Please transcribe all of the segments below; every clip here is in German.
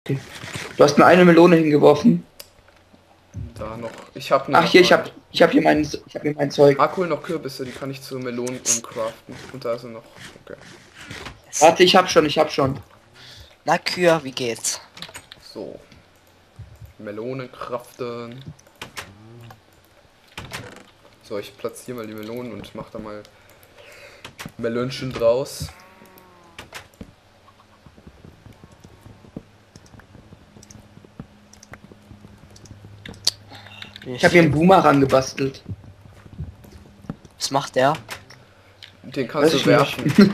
Okay. Du hast mir eine Melone hingeworfen. Da noch. Ich habe noch. Ach hier, ich hab hier mein Zeug. Ah cool, noch Kürbisse, die kann ich zu Melonen umcraften. Und da sind noch. Okay. Warte, ich hab schon. Na Kühe, wie geht's? So. Melonen craften. So, ich platziere mal die Melonen und mache da mal Melönchen draus. Ich habe hier einen Boomerang gebastelt. Was macht der? Den kannst Weiß du ich werfen.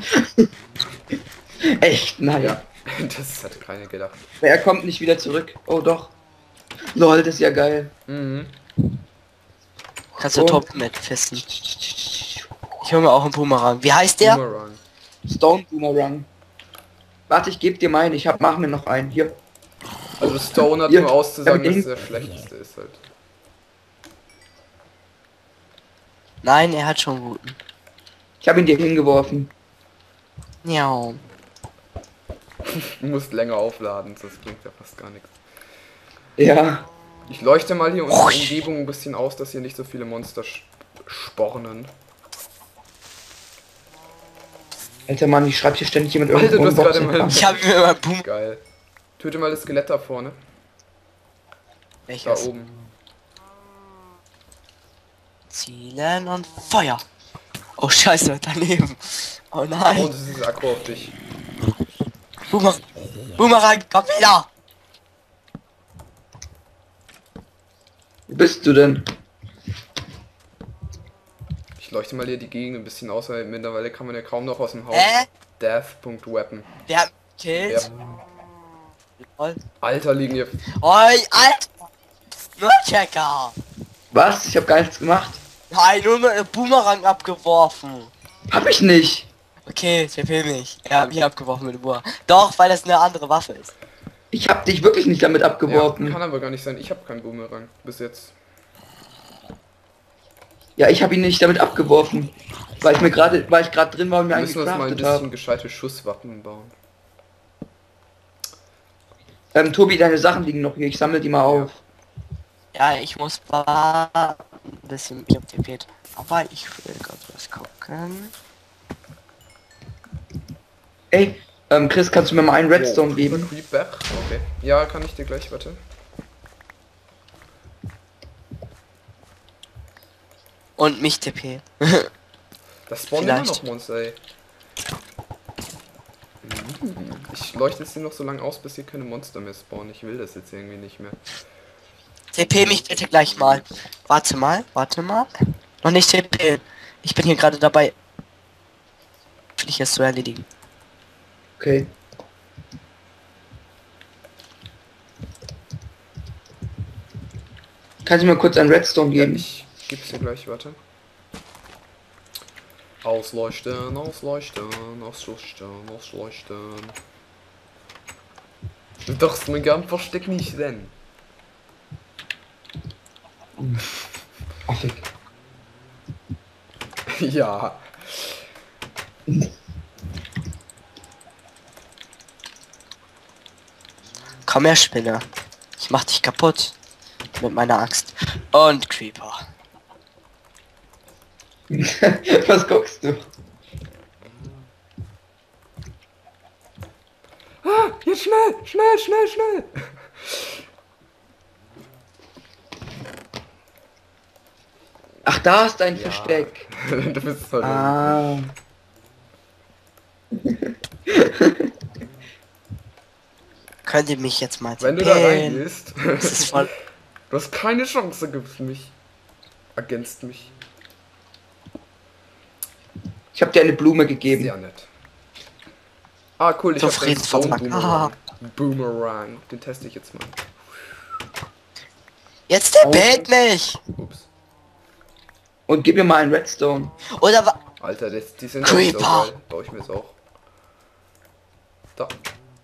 Echt? Nein. Ja, das hat keiner gedacht. Er kommt nicht wieder zurück. Oh doch. Lol, das ist ja geil. Mhm. Kannst du Und- top mit fisten. Ich hole mir auch einen Boomerang. Wie heißt der? Boomerang. Stone Boomerang. Warte, ich gebe dir meinen. Mach mir noch einen. Hier. Also Stone hat Hier, nur auszusagen, damit dass der schlechteste ist halt. Nein, er hat schon guten. Ich habe ihn dir hingeworfen. Ja. Du musst länger aufladen, das bringt ja fast gar nichts. Ja. Ich leuchte mal hier unsere Umgebung ein bisschen aus, dass hier nicht so viele Monster spornen. Alter Mann, ich schreibe hier ständig jemand Alter, irgendwo du hast im gerade Boxen. mal... Ich habe mir mal Boom. Geil. Töte mal das Skelett da vorne. Da Welches? oben. Zielen und Feuer. Oh Scheiße, daneben. Oh Oh, nein. das ist Akku auf dich. Boomerang. Boomerang, komm wieder. Wo bist du denn? Ich leuchte mal hier die Gegend ein bisschen aus, weil mittlerweile kann man ja kaum noch aus dem Haus. Death.weapon. Der hat mich gekillt. Ja. Lol. Alter, liegen hier... Oi, Alter. Nur Checker. Was? Ich habe gar nichts gemacht. Nein, nur mit einem Boomerang abgeworfen. Hab ich nicht. Okay, TP mich. Er hat mich abgeworfen mit dem Boomerang. Doch, weil das eine andere Waffe ist. Ich hab dich wirklich nicht damit Ja, abgeworfen. kann aber gar nicht sein. Ich habe keinen Boomerang. Bis jetzt. Ja, ich habe ihn nicht damit abgeworfen. Weil ich gerade drin war und mir Wir einen müssen uns mal ein gecraftet bisschen habe. gescheite Schusswaffen bauen. Tobi, deine Sachen liegen noch hier. Ich sammle die mal auf. Ja, ich muss ein bisschen mich optimiert. Aber ich will gerade was gucken. Ey, Chris, kannst du mir mal einen Redstone geben? Creep back. Okay. Ja, kann ich dir gleich, warte. Und mich TP. Das spawnen immer Vielleicht. noch Monster, ey. Ich leuchte jetzt hier noch so lange aus, bis hier keine Monster mehr spawnen. Ich will das jetzt irgendwie nicht mehr. TP mich bitte gleich mal. Warte mal. Noch nicht TP. Ich bin hier gerade dabei, dich jetzt zu erledigen. Okay. Kannst du mir kurz einen Redstone Ja, geben? ich geb's dir gleich, warte. Ausleuchten, ausleuchten, ausleuchten, ausleuchten. Doch, mein Garten versteckt nicht denn. Affig. Ja. Komm her, Spinne. Ich mach dich kaputt. Mit meiner Axt. Und Creeper. Was guckst du? Ah, jetzt schnell, schnell, schnell, schnell. Ach, da ist dein Versteck. Du bist halt. Ah. Könnt ihr mich jetzt mal Wenn du da TPen? reingehst, Das ist voll... du hast keine Chance gegen mich. Ergänzt mich. Ich habe dir eine Blume gegeben. Sehr nett. Ah, cool, ich So hab den Friedensvertrag. Boomerang. Boomerang. Den teste ich jetzt mal. Jetzt TPt mich! Ups. Und gib mir mal einen Redstone. Oder wa... Alter, die sind auch so Creeper. geil. Baue ich mir jetzt auch. Da.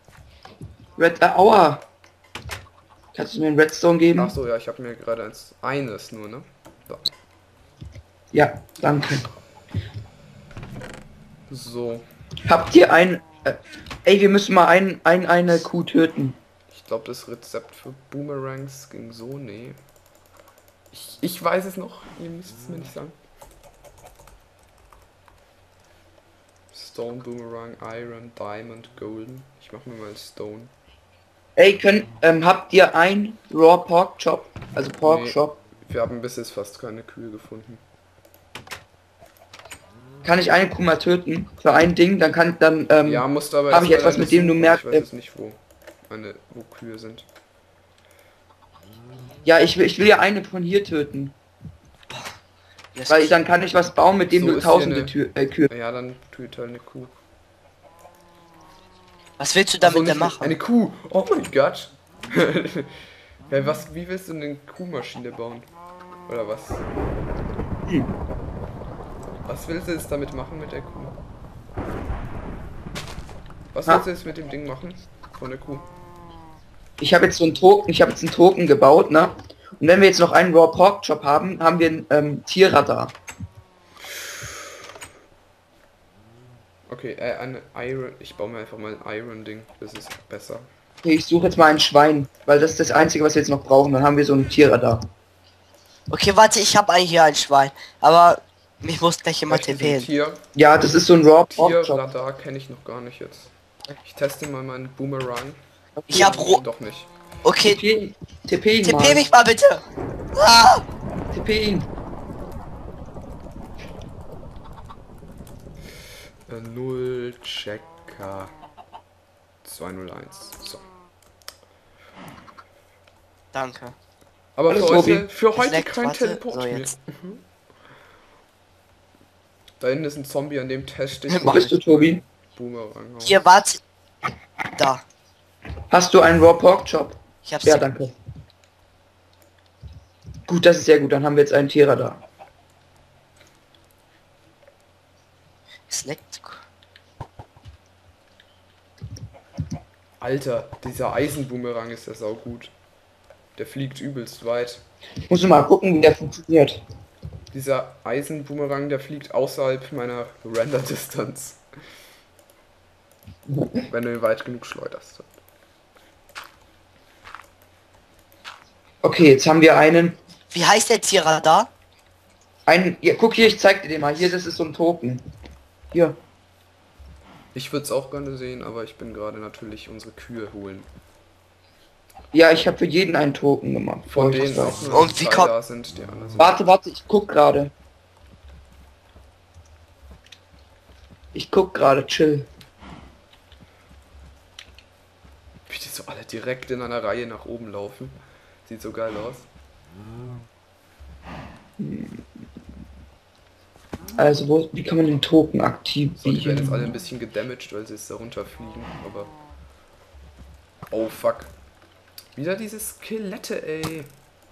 Aua. Kannst du mir einen Redstone geben? Ach so, ja, ich habe mir gerade eines nur, ne? Da. Ja, danke. So. Habt ihr ein... ey, wir müssen mal eine Kuh töten. Ich Ich glaube, das Rezept für Boomerangs ging so, nee. Ich weiß es noch, ihr müsst es mir nicht sagen. Stone, Boomerang, Iron, Diamond, Golden. Ich mache mir mal Stone. Ey, habt ihr ein Raw Pork Chop? Also Pork Nee. Chop? Wir haben bis jetzt fast keine Kühe gefunden. Kann ich eine Kuh mal töten? Für ein Ding? Dann kann Ja, musst aber habe ich erst mal etwas, mit dem du suchen. merkst. Ich weiß jetzt nicht, wo Kühe sind. Ja, ich will ja eine von hier töten. Das Weil dann kann ich was bauen, mit dem So du ist hier tausende eine- Kühe. Ja, dann töte halt eine Kuh. Was willst du Ach damit so, denn nicht machen? Eine Kuh! Oh mein Gott! Ja, wie willst du eine Kuhmaschine bauen? Oder was? Was willst du jetzt damit machen mit der Kuh? Was willst du jetzt mit dem Ding machen? Von der Kuh? Ich habe jetzt einen Token gebaut, ne? Und wenn wir jetzt noch einen Raw Pork Chop haben, haben wir ein Tierradar. Okay, eine Iron. Ich baue mir einfach mal ein Iron-Ding. Das ist besser. Okay, ich suche jetzt mal ein Schwein, weil das ist das Einzige, was wir jetzt noch brauchen. Dann haben wir so ein Tierradar. Okay, warte, ich habe hier ein Schwein. Aber mich muss gleich jemand TPen. Ja, das ist so ein Raw Pork Chop. Tierradar kenne ich noch gar nicht jetzt. Ich teste mal meinen Boomerang. Ich hab Doch nicht. Okay, TP ihn TP mal. mich mal bitte. Ah! TP ihn. 0 Checker 201. So. Danke. Aber Alles für Tobi. heute, für heute leckt, kein warte. Teleport So, mehr. jetzt. Da hinten ist ein Zombie, an dem teste ich Wo bist du, Tobi? Boomerang. aus. Hier, warte. Da. Hast du einen Raw Pork Chop? Ich hab's. Ja, danke. Gut, das ist sehr gut. Dann haben wir jetzt einen Tierradar. Es leckt. Alter, dieser Eisenboomerang ist ja saugut. Der fliegt übelst weit. Ich muss mal gucken, wie der funktioniert. Dieser Eisenboomerang, der fliegt außerhalb meiner Render-Distanz. Wenn du ihn weit genug schleuderst. Okay, jetzt haben wir Wie heißt der Tierradar? ja, guck hier, ich zeig dir den mal. Hier, das ist so ein Token. Hier. Ich würde es auch gerne sehen, aber ich bin gerade natürlich unsere Kühe holen. Ja, ich habe für jeden einen Token gemacht. Von bevor ich denen das auch weiß. nur Und wie zwei kommt- da sind, die anderen sind. Warte, ich guck gerade. Chill. Wie die so alle direkt in einer Reihe nach oben laufen. Sieht so geil aus. Also, wie kann man den Token So, die werden jetzt alle aktivieren? ein bisschen gedamaged, weil sie jetzt da runterfliegen, aber... Oh fuck. Wieder diese Skelette, ey.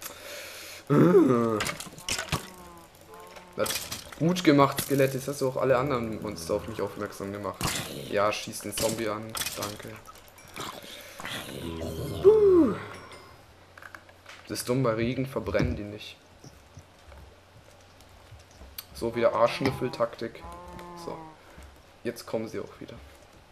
Das gut gemacht, Skelett. Jetzt hast du auch alle anderen Monster auf mich aufmerksam gemacht. Ja, schieß den Zombie an. Danke. Das ist dumm, bei Regen verbrennen die nicht. So, wieder Arschnüffel-Taktik. So. Jetzt kommen sie auch wieder.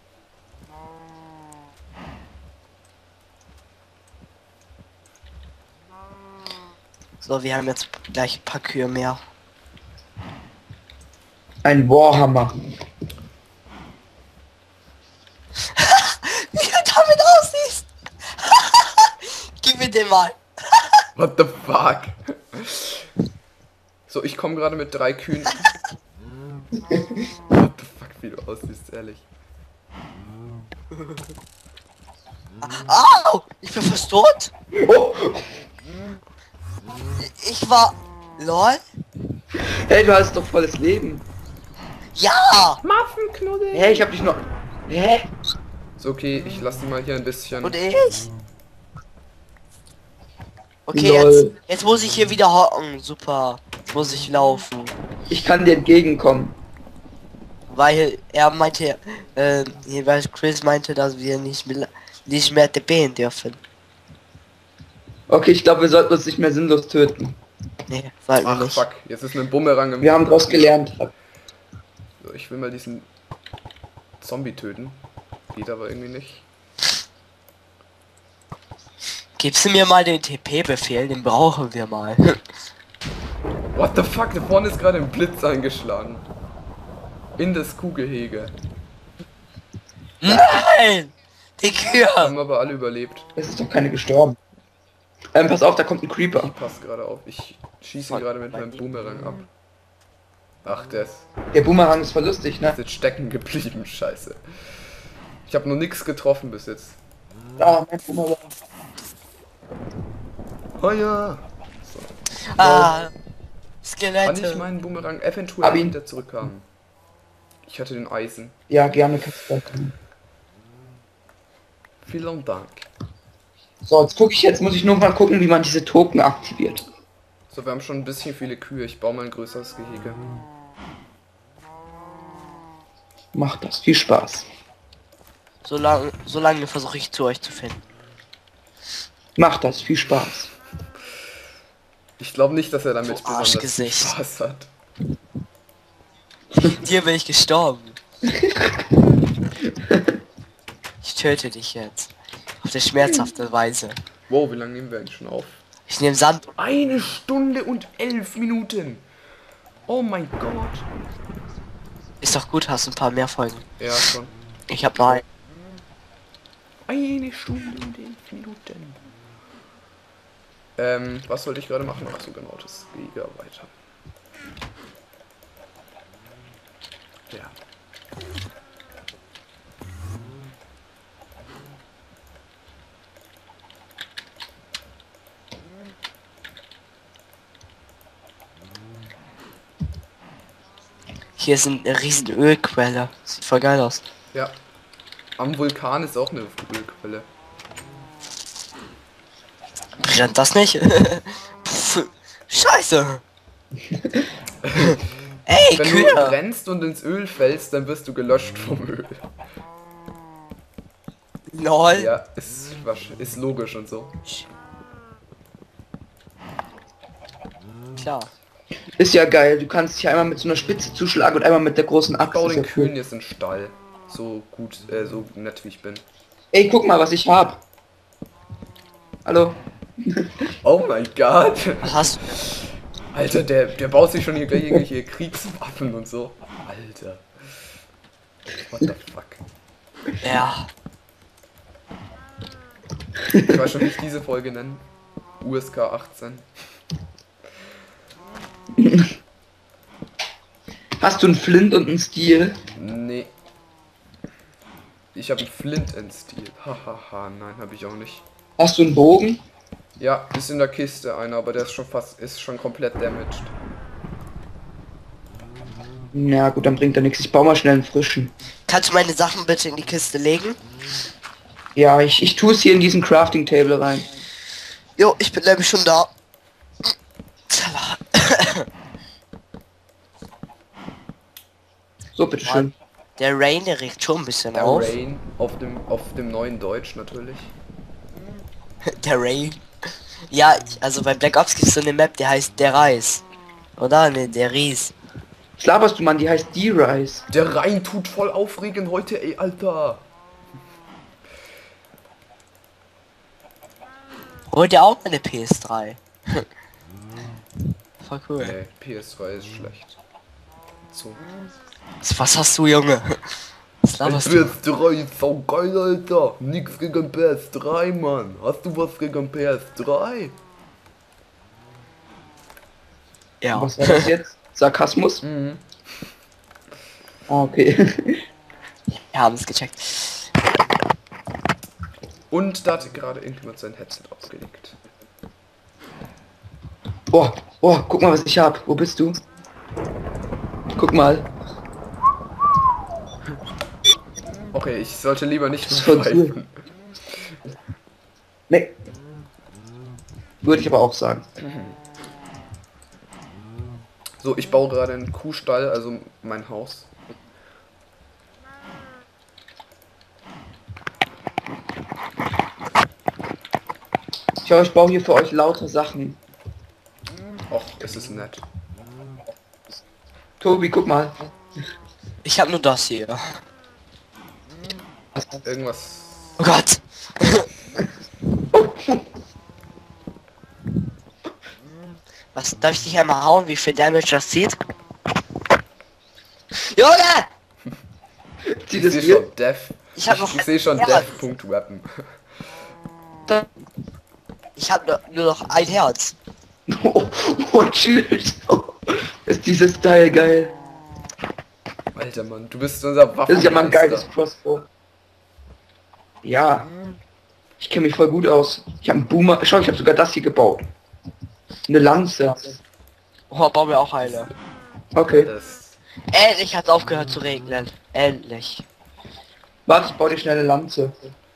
So, wir haben jetzt gleich ein paar Kühe mehr. Ein Warhammer. Wie du damit aussiehst! Gib mir den mal. What the fuck? So, ich komme gerade mit 3 Kühen. What the fuck, wie du aussiehst, ehrlich. Au! Ich bin fast tot. Oh, Ich war... LOL? hey, du hast doch volles Leben. Ja! Muffenknuddel! Hä, ich hab dich noch... Hä? So, okay, ich lasse die mal hier ein bisschen... Und ich? Okay, Lol. jetzt muss ich hier wieder hocken. Super. Jetzt muss ich laufen. Ich kann dir entgegenkommen. Weil er meinte, weil Chris meinte, dass wir nicht mehr TPen dürfen. Okay, ich glaube, wir sollten uns nicht mehr sinnlos töten. Nee, sollten wir Ach nicht. fuck, jetzt ist ein Bumerang im... Wir haben daraus gelernt. So, ich will mal diesen Zombie töten. Geht aber irgendwie nicht. Gibst du mir mal den TP-Befehl? Den brauchen wir mal. What the fuck? Da vorne ist gerade ein Blitz eingeschlagen. In das Kuhgehege. Nein! Die Kühe! Haben aber alle überlebt. Es ist doch keine gestorben. Pass auf, da kommt ein Creeper. Pass gerade auf. Ich schieße ihn gerade mit meinem Boomerang ab. Ach, der ist Der Boomerang ist voll lustig, ne? jetzt stecken geblieben. Scheiße. Ich habe nur nichts getroffen bis jetzt. Ah, mein Boomerang. Oh ja. Ah! Kann ich Skelette! meinen Boomerang eventuell Hab ihn. wieder zurückhaben? Ich hatte den Eisen. Ja, gerne. Vielen Dank. So, jetzt muss ich nur mal gucken, wie man diese Token aktiviert. So, wir haben schon ein bisschen viele Kühe. Ich baue mal ein größeres Gehege. Macht das. Viel Spaß. Solange versuche ich zu euch zu finden. Macht das. Viel Spaß. Ich glaube nicht, dass er damit So besonders viel Arschgesicht. Spaß hat. Dir bin ich gestorben. Ich töte dich jetzt. Auf der schmerzhafte Weise. Wow, wie lange nehmen wir eigentlich schon auf? Ich nehme Sand. 1 Stunde und 11 Minuten. Oh mein Gott. Ist doch gut, hast ein paar mehr Folgen. Ja, schon. Ich hab mal. 1 Stunde und 11 Minuten. Was sollte ich gerade machen? Ach so, genau, das Gehege weiter. Ja. Hier sind eine riesen Ölquelle. Sieht voll geil aus. Ja. Am Vulkan ist auch eine Ölquelle. Brennt das nicht? Pff, Scheiße! Ey, Wenn Kühe! du brennst und ins Öl fällst, dann wirst du gelöscht vom Öl. Lol. Ja, ist logisch und so. Klar. Ist ja geil. Du kannst dich einmal mit so einer Spitze zuschlagen und einmal mit der großen Ich Axt. baue Ist den ja Kühen cool. jetzt in den Stall. So gut, so nett wie ich bin. Ey, guck mal, was ich hab. Hallo. Oh mein Gott! Was hast du? Alter, der baut sich schon hier gleich irgendwelche Kriegswaffen und so. Alter. What the fuck? Ja. Ich weiß schon, wie ich diese Folge nennen. USK 18. Hast du einen Flint und einen Steel? Nee. Ich habe einen Flint in Stil. Hahaha, nein, habe ich auch nicht. Hast du einen Bogen? Ja, ist in der Kiste einer, aber der ist schon komplett damaged. Na gut, dann bringt er nichts. Ich baue mal schnell einen frischen. Kannst du meine Sachen bitte in die Kiste legen? Ja, ich tue es hier in diesen Crafting Table rein. Jo, ich bin nämlich schon da. So, bitteschön. Der Rain, der regt schon ein bisschen Der auf. Rain auf dem neuen Deutsch natürlich. Der Rain. Ja, also bei Black Ops gibt es so eine Map, die heißt der Reis. Oder? Ne, der Ries. Was laberst du, Mann? Die heißt D-Rise. Der Rhein tut voll aufregend heute, ey, Alter. Holt ihr auch eine PS3? Voll cool. Nee, PS2 ist schlecht. So. Was hast du, Junge? Was laberst du? PS3 ist so geil, Alter. Nix gegen PS3, Mann. Hast du was gegen PS3? Ja. Was war das jetzt? Sarkasmus? Mhm. Ah, okay. Wir haben es gecheckt. Und da hat gerade irgendjemand sein Headset aufgelegt. Boah, boah, guck mal, was ich hab. Wo bist du? Guck mal. Okay, ich sollte lieber nicht Das ist voll pfeifen. Nee. Würde ich aber auch sagen. So, ich baue gerade einen Kuhstall, also mein Haus. Ich baue hier für euch lauter Sachen. Och, es ist nett. Tobi, guck mal. Ich habe nur das hier. Irgendwas. Oh Gott. Was, darf ich dich einmal hauen, wie viel Damage das zieht? Junge! Zieht Ich es sehe hier? schon Death. Ich hab noch... Ich sehe schon Ja. Death.weapon. Ich habe nur noch ein Herz. Oh, Schild. Ist dieses Style geil. Alter Mann, du bist unser Waffen. Das ist ja mal ein geiles Crossbow. Ja. Ich kenne mich voll gut aus. Ich habe einen Boomer. Schau, ich habe sogar das hier gebaut. Eine Lanze. Oh, bauen wir auch eine. Okay. Das, Endlich hat's aufgehört zu regnen. Endlich. Warte, ich baue dir schnell eine Lanze.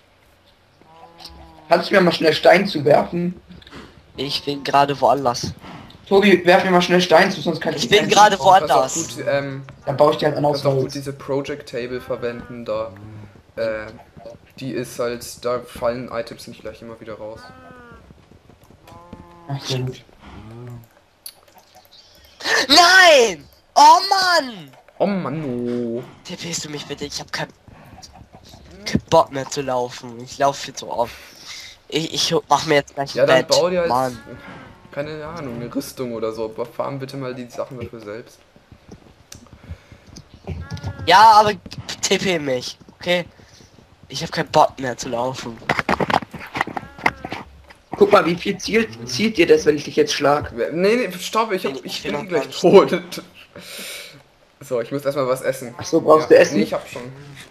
Kannst du mir mal schnell Stein zuwerfen? Ich bin gerade woanders. Tobi, werf mir mal schnell Stein zu, sonst kann ich Ich nicht bin gerade kannst auch woanders. gut, Dann baue ich dir halt an aus kannst auch gut Holz. diese Project Table verwenden, da die ist halt, da fallen Items nicht gleich immer wieder raus. Ach, sehr gut. Nein! Oh Mann! Oh Mann, oh. TPst du mich bitte? Ich habe kein Bock mehr zu laufen. Ich laufe jetzt so oft. Ich mach mir jetzt gleich Ja, ein dann Bett. bau dir halt, Mann. keine Ahnung, eine Rüstung oder so, aber farm bitte mal die Sachen dafür selbst. Ja, aber TP mich. Okay? Ich habe keinen Bock mehr zu laufen. Guck mal, wie viel zielt dir das, wenn ich dich jetzt schlag? Nee, stopp, ich Ich will bin noch gleich gar nicht. tot. So, ich muss erstmal was essen. Ach so, brauchst du Essen? Nee, ich hab schon.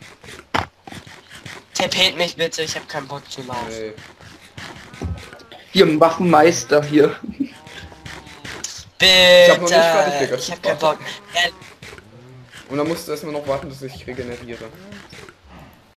TPt mich bitte, ich habe keinen Bock zu laufen. Nee. Hier, ein Waffenmeister hier. Bitte! hab noch nicht fertig, Digga. Ich hab keinen Bock. Und dann musst du erstmal noch warten, bis ich regeneriere.